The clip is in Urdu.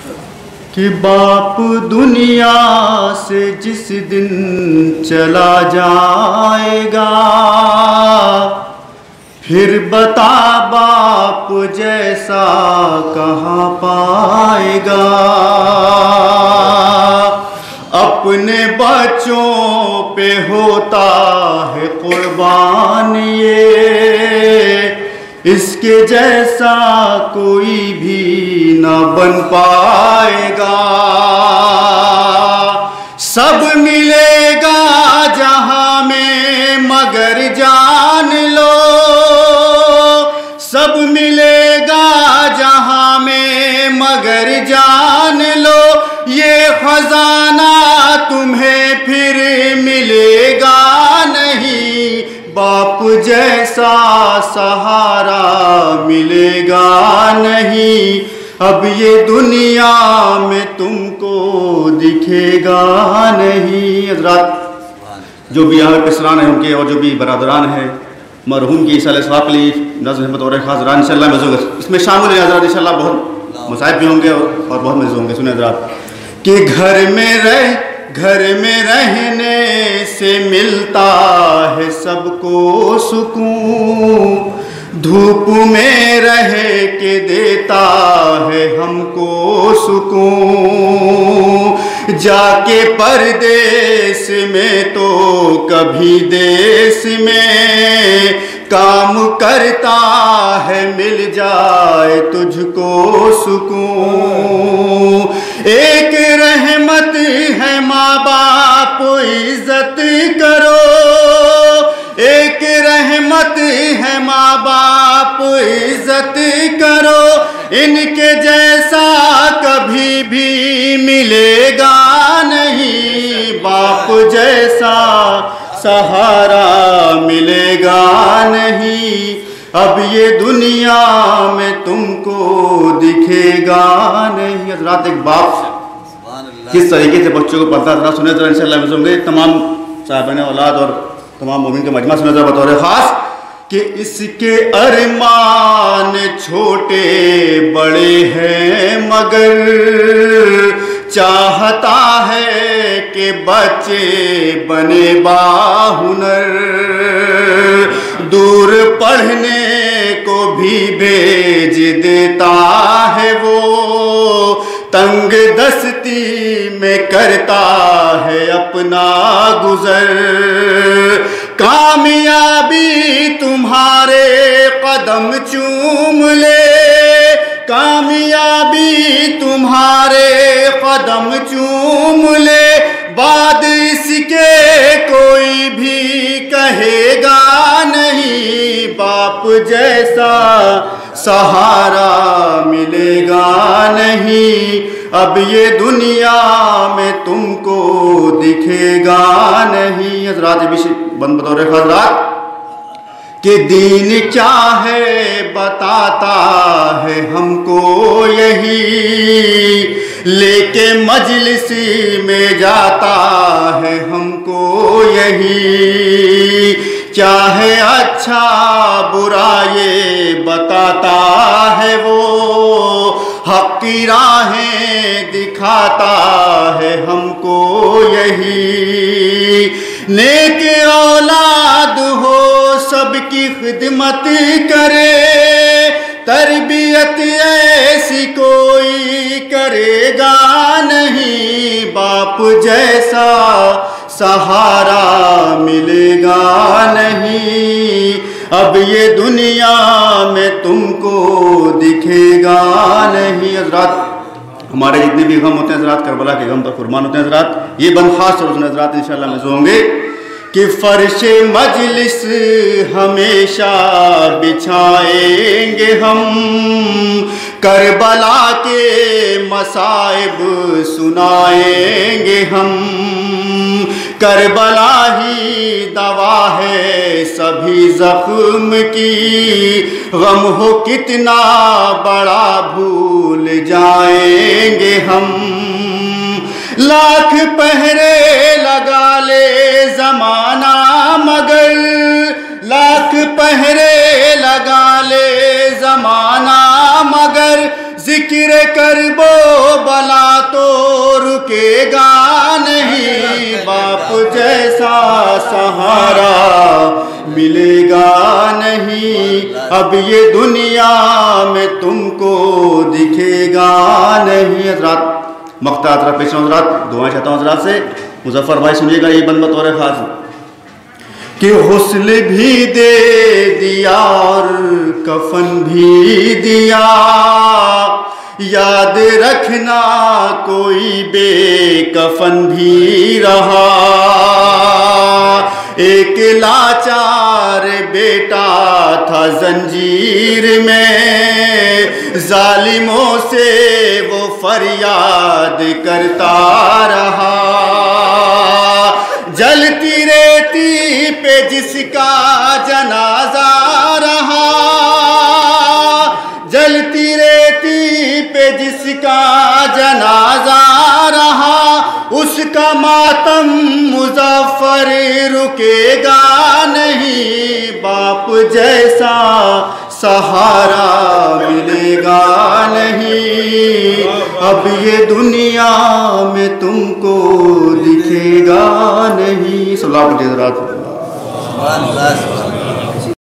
کہ باپ دنیا سے جس دن چلا جائے گا، پھر بتا باپ جیسا کہاں پائے گا۔ اپنے بچوں پہ ہوتا ہے قربان یہ، اس کے جیسا کوئی بھی نہ بن پائے گا۔ سب ملے گا جہاں میں مگر جان لو، سب ملے گا جہاں میں مگر جان لو، یہ خزانہ تمہیں پھر ملے گا نہیں، باپ جیسا سہارا ملے گا نہیں، اب یہ دنیا میں تم کو دکھے گا نہیں۔ حضرات جو بھی یہاں پسران ہیں ان کے اور جو بھی برادران ہیں مرحوم کی عیسیٰ علیہ السلام کے لیے نظم حمد اور حاضران انشاءاللہ میں اس میں شامل ہیں حضرات، انشاءاللہ بہت مصائب بھی ہوں گے اور بہت مزے ہوں گے۔ سنیں حضرات کہ گھر میں رہنے سے ملتا ہے سب کو سکون، دھوپ میں رہ کے دیتا ہے ہم کو سکون، جا کے پردیس میں تو کبھی دیس میں کام کرتا ہے، مل جائے تجھ کو سکون۔ ایک رحمت ہے ماں باپ عزت کرو، ایک رحمت ہے ماں باپ عزت کرو، ان کے جیسا کبھی بھی ملے گا نہیں، باپ جیسا سہارا ملے گا نہیں، اب یہ دنیا میں تم کو دکھے گا نہیں۔ حضرات ایک باپ کس طریقے سے بچوں کو پڑھتا تھا سنیں ذرا انشاءاللہ میں سنیں گے، تمام صاحبان اولاد اور تمام مومن کے مجمع سنیں ذرا بطور خاص کہ اس کے ارمان چھوٹے بڑے ہیں مگر چاہتا ہے کہ بچے بنے باہنر، دور پڑھنے کو بھی بھیج دیتا ہے وہ، تنگ دستی میں کرتا ہے اپنا گزر، کامیابی تمہارے قدم چوم لے، کامیابی تمہارے قدم چوم لے، بعد اس کے کوئی بھی کہے گا نہیں، باپ جیسا سہارا ملے گا نہیں، اب یہ دنیا میں تم کو دکھے گا نہیں۔ حضرات بھی بند بطور حضرات کہ دین کیا ہے بتاتا ہے ہم کو یہی، لے کے مجلس میں جاتا ہے ہم کو یہی، کیا ہے اچھا برا یہ بتاتا ہے وہ، حق کی راہیں دکھاتا ہے ہم کو یہی، نیک اولاد ہو سب کی خدمت کرے، تربیت ایسی کوئی کرے گا نہیں، باپ جیسا سہارا ملے گا نہیں، اب یہ دنیا میں تم کو دکھے گا نہیں۔ حضرات ہمارے جتنے بھی غم ہوتے ہیں حضرات کربلا کے غم پر قربان ہوتے ہیں حضرات، یہ بند خاص طور سے حضرات انشاءاللہ میں ہوں گے کہ فرش مجلس ہمیشہ بچھائیں گے ہم، کربلا کے مصائب سنائیں گے ہم، کربلا ہی دوا ہے سبھی زخم کی، غم ہو کتنا بڑا بھول جائیں گے ہم، لاکھ پہرے لگا لے زمانہ مگر، لاکھ پہرے لگا لے زمانہ مگر، ذکر کربو بلا تو رکے گا نہیں، باپ جیسا سہارا ملے گا نہیں، اب یہ دنیا میں تم کو دکھے گا نہیں۔ حضرات مقطع طرف پیش حضرات دعائیں چاہتا ہوں حضرات سے، مظفر بھائی سنیے گا یہ بند بطور خاص کہ غسل بھی دے دیا اور کفن بھی دیا، یاد رکھنا کوئی بے کفن بھی رہا، ایک لاچار بیٹا تھا زنجیر میں، ظالموں سے وہ فریاد کرتا رہا، جلتی ریتی پہ جس کا جنازہ رہا، جلتی ریتی پہ جس کا جنازہ رہا، اس کا ماتم مظفر رکے گا نہیں، باپ جیسا سہارا ملے گا نہیں، اب یہ دنیا میں تم کو دکھے گا نہیں۔ صلی اللہ علیہ وسلم۔